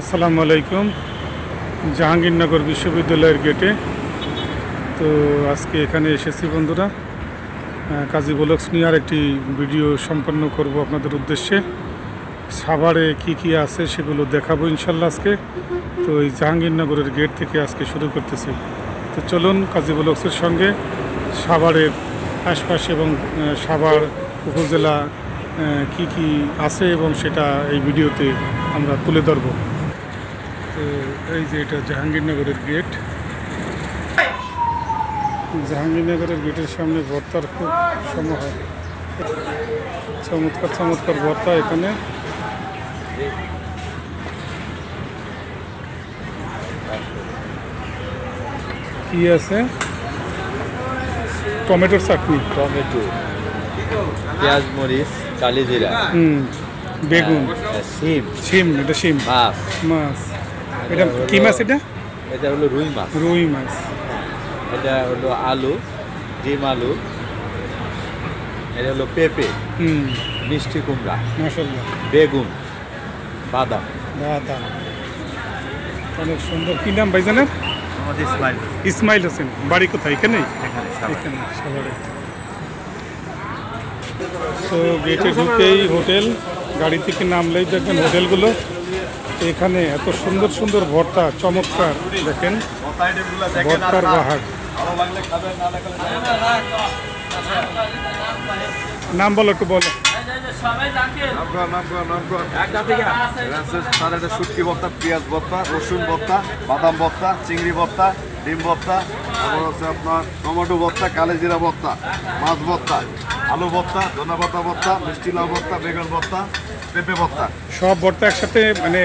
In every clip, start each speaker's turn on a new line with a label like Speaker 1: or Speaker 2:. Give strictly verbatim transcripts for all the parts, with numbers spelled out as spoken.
Speaker 1: আসসালামু আলাইকুম। জাহাঙ্গীরনগর বিশ্ববিদ্যালয়ের গেটে তো আজকে এখানে এসেছি বন্ধুরা, কাজী ব্লগস নিয়ে আর একটি ভিডিও সম্পন্ন করব আপনাদের উদ্দেশ্যে। সাভারে কি কি আছে সেগুলো দেখাবো ইনশাল্লাহ আজকে। তো এই জাহাঙ্গীরনগরের গেট থেকে আজকে শুরু করতেছি। তো চলুন কাজী ব্লগসের সঙ্গে সাভারের আশপাশ এবং সাভার উপজেলা কি কি আছে এবং সেটা এই ভিডিওতে আমরা তুলে ধরব। তো এই যে এটা জাহাঙ্গীরনগরের গেট। জাহাঙ্গীরনগরের গেটের সামনে ভর্তার খুব সমাহার, চমৎকার চমৎকার ভর্তা। এখানে কি আছে? টমেটোর চাটনি,
Speaker 2: টমেটো, পেঁয়াজ, মরিচ, কালিজিরা,
Speaker 1: হুম, বেগুন,
Speaker 2: শিম,
Speaker 1: শিম, এটা শিম,
Speaker 2: মাছ।
Speaker 1: মাছ। এটা কি মাছ? এটা
Speaker 2: এটা হলো রুই মাছ।
Speaker 1: রুই মাছ।
Speaker 2: এটা হলো আলু, ডিম আলু। এটা হলো পেঁপে,
Speaker 1: হুম,
Speaker 2: মিষ্টি কুমড়া,
Speaker 1: মাশাআল্লাহ,
Speaker 2: বেগুন, বাদাম।
Speaker 1: বাদাম। অনেক সুন্দর। কি নাম ভাইজানের?
Speaker 2: আমাদের ইসমাইল।
Speaker 1: ইসমাইল হোসেন। বাড়ি কোথায়? এখানে
Speaker 2: এখানে
Speaker 1: এখানে সাভারে। তো গেটে ঢুকেই হোটেল, গাড়ি থেকে নামলেই দেখবেন হোটেলগুলো। এখানে এত সুন্দর সুন্দর ভর্তা, চমৎকার। দেখেন ভর্তার বাহার। নাম বলো, একটু বলো।
Speaker 3: শুটকি ভর্তা, পেঁয়াজ ভর্তা, রসুন ভর্তা, বাদাম ভর্তা, চিংড়ি ভর্তা, ডিম ভর্তা, তারপর হচ্ছে আপনার টমেটো ভর্তা, কালিজিরা ভর্তা, মাছ ভর্তা, আলু ভর্তা, ধনা পাতা ভর্তা, মিষ্টি লাউ ভর্তা, বেগুন ভর্তা, পেঁপে ভর্তা।
Speaker 1: সব ভর্তা একসাথে মানে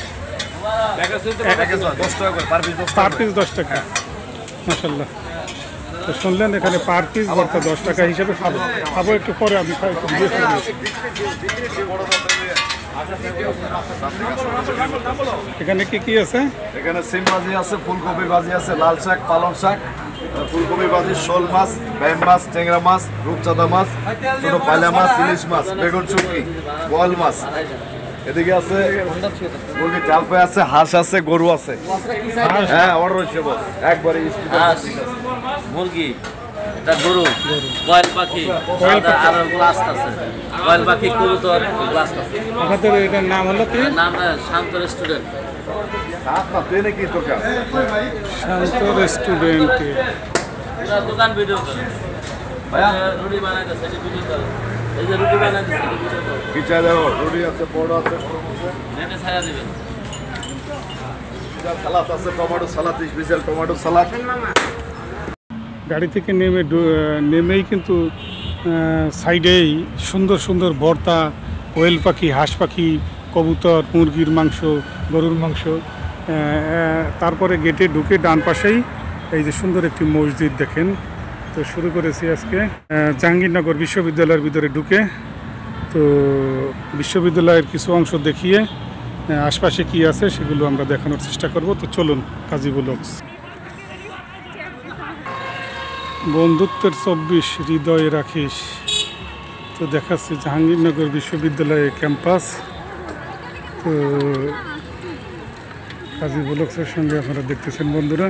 Speaker 3: দশ টাকা করে পার পিস।
Speaker 1: পার পিস দশ টাকা। মাশাল্লাহ। তো শুনলেন এখানে পার পিস ভর্তা দশ টাকা হিসেবে খাবো খাবো একটু পরে। আমি খাই একটু ভিডিও করবো। এখানে কি কি আছে?
Speaker 3: এখানে সিম ভাজি আছে, ফুলকপি ভাজি আছে, লাল শাক, পালং শাক, ফুলকপি ভাজি, শোল মাছ, ব্যাম মাছ, ট্যাংরা মাছ, রূপচাঁদা মাছ, ছোট পায়লা মাছ, ইলিশ মাছ, বেগুন শুটকি, বোয়াল মাছ। এদিকে আছে মুরগি জালপাই আছে, হাঁস আছে, গরু আছে। হ্যাঁ, অর্ডার হয়েছে বস একবারে।
Speaker 4: হাঁস, মুরগি, এটা গরু, কয়েল পাখি, আর গ্লাস আছে। কয়েল পাখি, কবুতর, গ্লাস আছে।
Speaker 1: আপনাদের এটার নাম হলো কি?
Speaker 4: নাম শান্ত রেস্টুরেন্ট।
Speaker 3: কি দোকান?
Speaker 1: শান্ত রেস্টুরেন্টে
Speaker 4: পুরা দোকান ভিডিও করে রুটি বানাইতেছে, এটি ভিডিও করে। এই যে রুটি বানাইতেছে, এটি ভিডিও করে।
Speaker 3: কি চাই দেবো? রুটি আছে, বড় আছে,
Speaker 4: নেটে ছায়া দিবেন।
Speaker 3: সালাদ আছে, tomato salad, special tomato salad.
Speaker 1: গাড়ি থেকে নেমে নেমেই কিন্তু সাইডেই সুন্দর সুন্দর ভর্তা, কোয়েল পাখি, হাঁস পাখি, কবুতর, মুরগির মাংস, গরুর মাংস। তারপরে গেটে ঢুকে ডান পাশেই এই যে সুন্দর একটি মসজিদ দেখেন। তো শুরু করেছি আজকে জাহাঙ্গীরনগর বিশ্ববিদ্যালয়ের ভিতরে ঢুকে। তো বিশ্ববিদ্যালয়ের কিছু অংশ দেখিয়ে আশপাশে কি আছে সেগুলো আমরা দেখানোর চেষ্টা করব। তো চলুন কাজী ব্লগস। বন্ধুত্বের চব্বিশ হৃদয়ে রাখিস। তো দেখাচ্ছি জাহাঙ্গীরনগর বিশ্ববিদ্যালয়ের ক্যাম্পাস। তো কাজী ব্লগসের সঙ্গে আপনারা দেখতেছেন বন্ধুরা।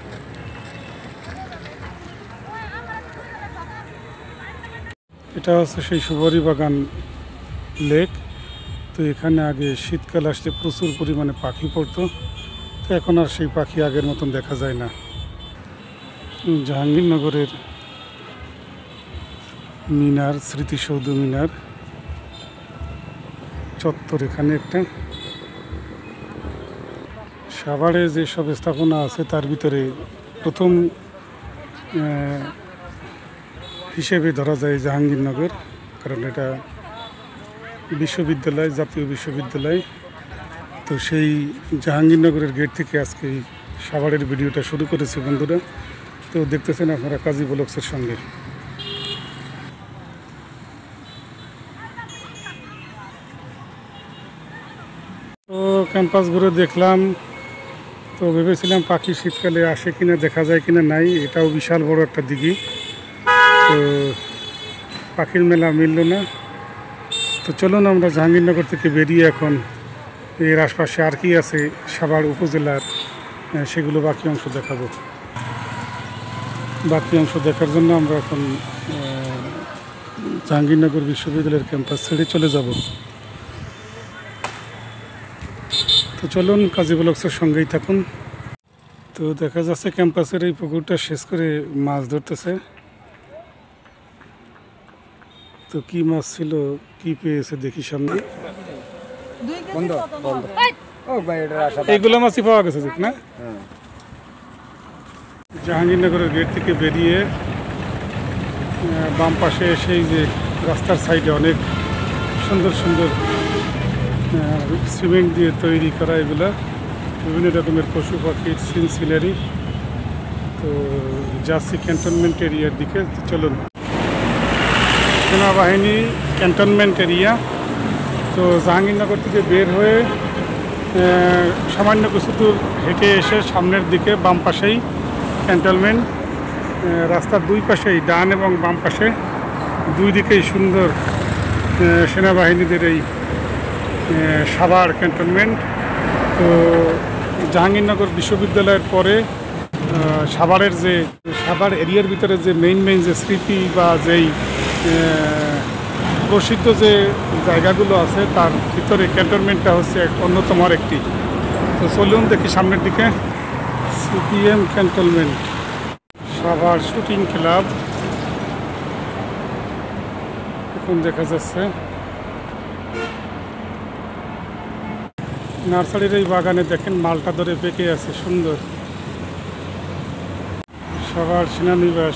Speaker 1: এটা হচ্ছে সেই সুপারি বাগান লেক। তো এখানে আগে শীতকাল আসলে প্রচুর পরিমাণে পাখি পড়তো। তো এখন আর সেই পাখি আগের মতন দেখা যায় না। জাহাঙ্গীরনগরের মিনার, স্মৃতিসৌধ মিনার চত্বর এখানে একটা। সাভারে যেসব স্থাপনা আছে তার ভিতরে প্রথম হিসেবে ধরা যায় জাহাঙ্গীরনগর, কারণ এটা বিশ্ববিদ্যালয়, জাতীয় বিশ্ববিদ্যালয়। তো সেই জাহাঙ্গীরনগরের গেট থেকে আজকে এই সাভারের ভিডিওটা শুরু করেছে বন্ধুরা। তো দেখতেছেন আপনারা কাজী ব্লগসের সঙ্গে। তো ক্যাম্পাস ঘুরে দেখলাম। তো ভেবেছিলাম পাখি শীতকালে আসে কিনা, দেখা যায় কিনা নাই। এটাও বিশাল বড় একটা দিঘি। তো পাখির মেলা মিলল না। তো চলুন আমরা জাহাঙ্গীরনগর থেকে বেরিয়ে এখন এর আশপাশে আর কি আছে সাভার উপজেলার আহ, সেগুলো বাকি অংশ দেখাবো। বাকি অংশ দেখার জন্য আমরা এখন আহ, জাহাঙ্গীরনগর বিশ্ববিদ্যালয়ের ক্যাম্পাস ছেড়ে চলে যাব। তো চলুন কাজী ব্লগসের সঙ্গেই থাকুন। তো দেখা যাচ্ছে ক্যাম্পাসের এই পুকুরটা শেষ করে মাছ ধরতেছে। তো কি মাছ ছিল, কি পেয়েছে দেখি সামনে। এইগুলো মাছই পাওয়া গেছে দেখ না। জাহাঙ্গীরনগরের গেট থেকে বেরিয়ে আহ, বাম পাশে সেই যে রাস্তার সাইডে অনেক সুন্দর সুন্দর আহ, সিমেন্ট দিয়ে তৈরি করা এগুলা বিভিন্ন রকমের পশু পাখির সিন সিনারি। তো যাচ্ছি ক্যান্টনমেন্ট এরিয়ার দিকে। তো চলুন, সেনাবাহিনী ক্যান্টনমেন্ট এরিয়া। তো জাহাঙ্গীরনগর থেকে বের হয়ে আহ, সামান্য কিছু দূর হেঁটে এসে সামনের দিকে বাম পাশেই ক্যান্টনমেন্ট। আহ, রাস্তার দুই পাশেই ডান এবং বাম পাশে দুই দিকেই সুন্দর আহ, সেনাবাহিনীদের এই আহ, সাভার ক্যান্টনমেন্ট। তো জাহাঙ্গীরনগর বিশ্ববিদ্যালয়ের পরে আহ, সাভারের যে সাভার এরিয়ার ভিতরে যে মেইন মেইন যে স্মৃতি বা যেই আহ, প্রসিদ্ধ যে জায়গাগুলো আছে তার ভিতরে ক্যান্টনমেন্টটা হচ্ছে এক অন্যতম একটি। তো চলুন দেখি সামনের দিকে। CPM cantonment, Savar shooting club এখন দেখা যাচ্ছে। নার্সারির এই বাগানে দেখেন মালটা ধরে পেকে আছে সুন্দর। সাভার সেনানিবাস,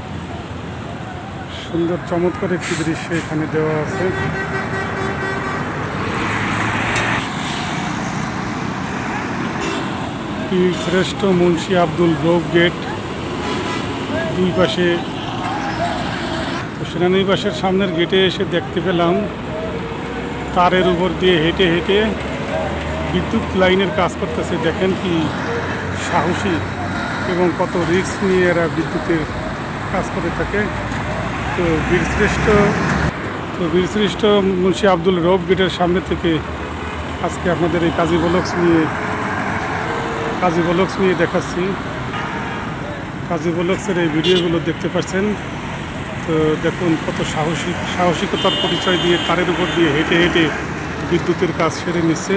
Speaker 1: সুন্দর চমৎকার একটি দৃশ্য এখানে দেওয়া আছে। পীর শ্রেষ্ঠ মুন্সি আব্দুল রৌফ গেট দুই পাশে। তো সেনানিবাসের সামনের গেটে এসে দেখতে পেলাম তারের উপর দিয়ে হেঁটে হেঁটে বিদ্যুৎ লাইনের কাজ করতেছে। দেখেন কি সাহসী এবং কত রিস্ক নিয়ে এরা বিদ্যুতের কাজ করে থাকে। তো বীরশ্রেষ্ঠ তো বীরশ্রেষ্ঠ মুন্সি আব্দুল রৌফ গেটের সামনে থেকে আজকে আপনাদের এই কাজী ব্লগস নিয়ে কাজী ব্লগস নিয়ে দেখাচ্ছি। কাজী ব্লগসের এই ভিডিওগুলো দেখতে পাচ্ছেন। তো দেখুন কত সাহসী সাহসিকতার পরিচয় দিয়ে তারের উপর দিয়ে হেঁটে হেঁটে বিদ্যুতের কাজ সেরে নিচ্ছে।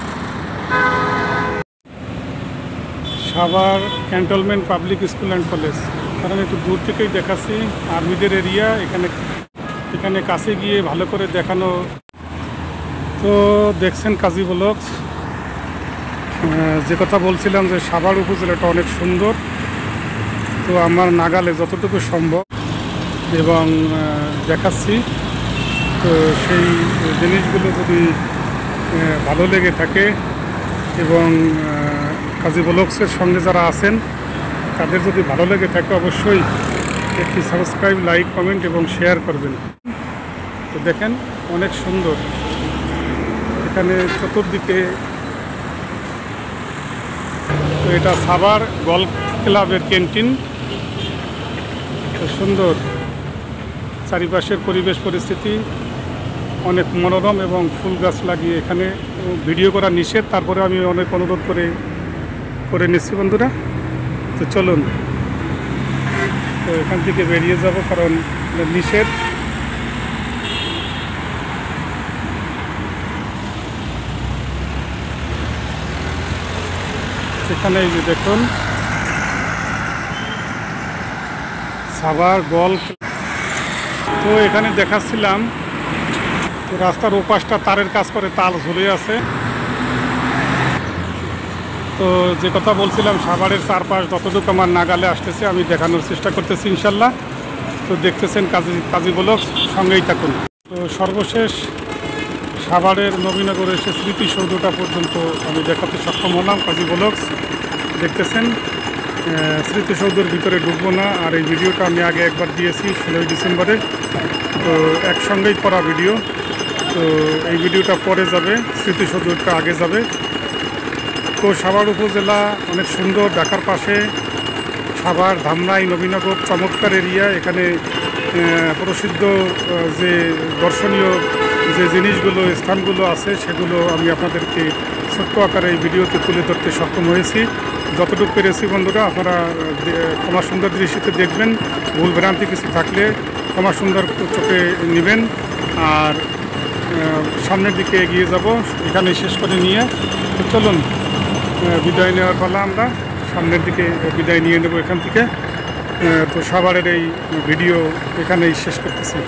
Speaker 1: Savar cantonment public school and college, কারণ একটু দূর থেকেই দেখাচ্ছি। আর্মিদের এরিয়া এখানে এখানে কাছে গিয়ে ভালো করে দেখানো। তো দেখছেন কাজী ব্লগস। যে কথা বলছিলাম যে সাভার উপজেলাটা অনেক সুন্দর। তো আমার নাগালে যতটুকু সম্ভব এবং দেখাচ্ছি। তো সেই জিনিসগুলো যদি ভালো লেগে থাকে এবং কাজী ব্লগসের সঙ্গে যারা আছেন তাদের যদি ভালো লেগে থাকে অবশ্যই একটি সাবস্ক্রাইব, লাইক, কমেন্ট এবং শেয়ার করবেন। তো দেখেন অনেক সুন্দর এখানে চতুর্দিকে। তো এটা সাভার গল্ফ ক্লাবের ক্যান্টিন। সুন্দর চারিপাশের পরিবেশ পরিস্থিতি অনেক মনোরম এবং ফুল গাছ লাগিয়ে এখানে ভিডিও করা নিষেধ, তারপরে আমি অনেক অনুরোধ করে করে নিচ্ছি বন্ধুরা। তো চলুন, তো এখান থেকে বেরিয়ে যাব কারণ নিষেধ। সেখানে এই যে দেখুন সাভার গল্ফ। তো এখানে দেখাচ্ছিলাম তো রাস্তার ওপাশটা তারের কাজ করে তার ঝুলে আছে। তো যে কথা বলছিলাম সাভারের চারপাশ যতটুকু আমার নাগালে আসতেছে আমি দেখানোর চেষ্টা করতেছি ইনশাল্লাহ। তো দেখতেছেন কাজী কাজী ব্লগস, সঙ্গেই থাকুন। তো সর্বশেষ সাভারের নবীনগরের সে স্মৃতিসৌধটা পর্যন্ত আমি দেখাতে সক্ষম হলাম। কাজী ব্লগস দেখতেছেন। স্মৃতিসৌধের ভিতরে ঢুকবো না, আর এই ভিডিওটা আমি আগে একবার দিয়েছি ষোলোই ডিসেম্বরে। তো একসঙ্গেই করা ভিডিও। তো এই ভিডিওটা পরে যাবে, স্মৃতিসৌধটা আগে যাবে। তো সাভার উপজেলা অনেক সুন্দর, ঢাকার পাশে সাভার, ধামরাই, নবীনগর চমৎকার এরিয়া। এখানে প্রসিদ্ধ যে দর্শনীয় যে জিনিসগুলো স্থানগুলো আছে সেগুলো আমি আপনাদেরকে ছোট্ট আকারে এই ভিডিওতে তুলে ধরতে সক্ষম হয়েছি। যতটুকু পেরেছি বন্ধুরা আপনারা দে- ক্ষমা সুন্দর দৃষ্টিতে দেখবেন, ভুল ভ্রান্তি কিছু থাকলে ক্ষমা সুন্দর চোখে নেবেন। আর আহ, সামনের দিকে এগিয়ে যাব, এখানে শেষ করে নিয়ে তো চলুন আহ, বিদায় নেওয়ার পালা। আমরা সামনের দিকে বিদায় নিয়ে নেব এখান থেকে। আহ, তো সাভারের এই ভিডিও এখানেই শেষ করতেছি।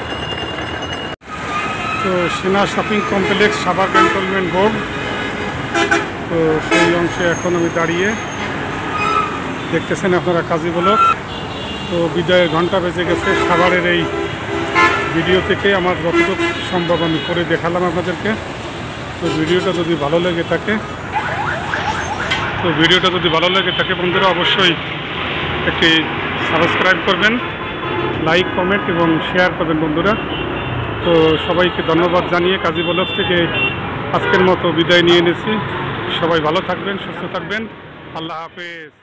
Speaker 1: তো Sena shopping complex Savar cantonment board, তো সেই অংশে এখন আমি দাঁড়িয়ে দেখতেছেন আপনারা কাজী ব্লক। তো বিদায়ের ঘন্টা বেজে গেছে। সাভারের এই ভিডিও থেকে আমার যতটুকু সম্ভব আমি করে দেখালাম আপনাদেরকে। তো ভিডিওটা যদি ভালো লেগে থাকে তো ভিডিওটা যদি ভালো লেগে থাকে বন্ধুরা অবশ্যই একটি সাবস্ক্রাইব করবেন, লাইক কমেন্ট এবং শেয়ার করবেন বন্ধুরা। তো সবাইকে ধন্যবাদ জানিয়ে কাজী ব্লক থেকে আজকের মতো বিদায় নিয়ে নিয়েছি। সবাই ভালো থাকবেন, সুস্থ থাকবেন। আল্লাহ হাফেজ।